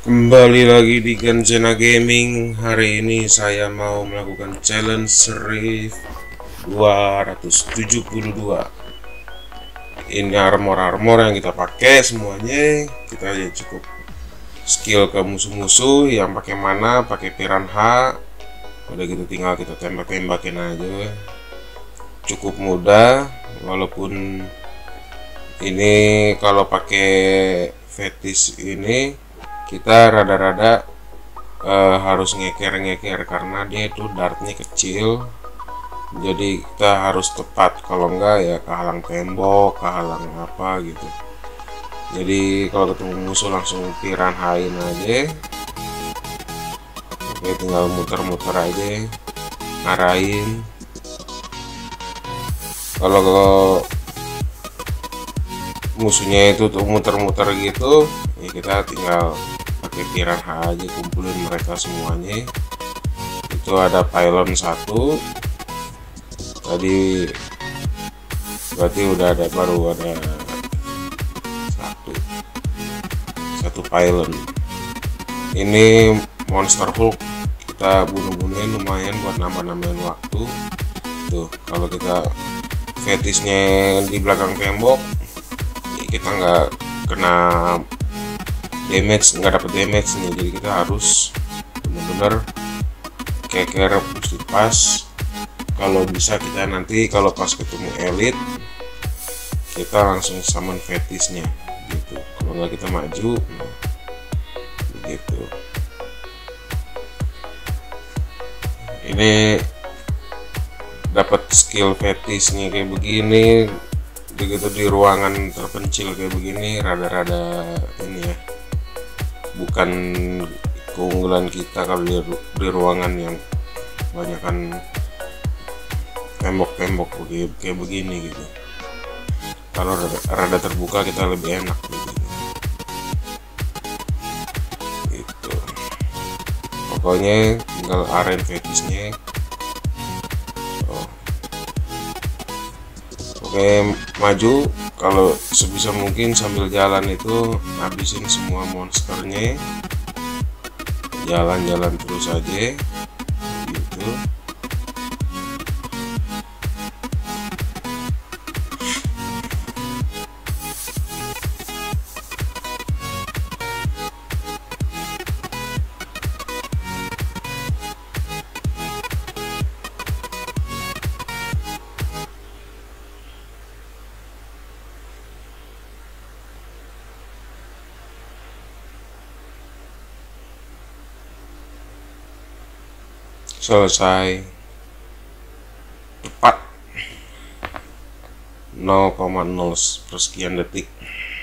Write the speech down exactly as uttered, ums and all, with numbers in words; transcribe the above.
Kembali lagi di Ganjena Gaming. Hari ini saya mau melakukan challenge Reef dua ratus tujuh puluh dua. Ini armor-armor yang kita pakai semuanya. Kita ya cukup skill ke musuh-musuh yang pakai mana, pakai piranha. Udah gitu tinggal kita tembak-tembakin aja. Cukup mudah, walaupun ini kalau pakai fetish ini kita rada-rada uh, harus ngeker-ngeker karena dia itu dartnya kecil, jadi kita harus tepat, kalau enggak ya kehalang tembok, kehalang apa gitu. Jadi kalau ketemu musuh langsung piranhain aja. Oke, tinggal muter-muter aja, ngarahin. Kalau musuhnya itu tuh muter-muter gitu ya, kita tinggal pakai piranha aja, kumpulin mereka semuanya. Itu ada pylon satu tadi, berarti udah ada, baru ada satu satu pylon. Ini monster Hulk, kita bunuh-bunuhin lumayan buat nambah-nambahin waktu. Tuh, kalau kita fetishnya di belakang tembok, kita nggak kena damage, nggak dapet damage nih, jadi kita harus bener-bener keker mesti pas. Kalau bisa kita nanti kalau pas ketemu elite kita langsung summon fetishnya gitu, kalau nggak kita maju. Nah, begitu. Ini dapat skill fetishnya kayak begini, begitu di ruangan terpencil kayak begini, rada-rada ini ya, bukan keunggulan kita kalau di, di ruangan yang banyakkan tembok-tembok kayak begini gitu. Kalau rada, rada terbuka kita lebih enak begini gitu. Pokoknya tinggal aren fetishnya. Oke, maju. Kalau sebisa mungkin sambil jalan itu habisin semua monsternya, jalan-jalan terus aja gitu. Selesai tepat nol koma nol persekian detik.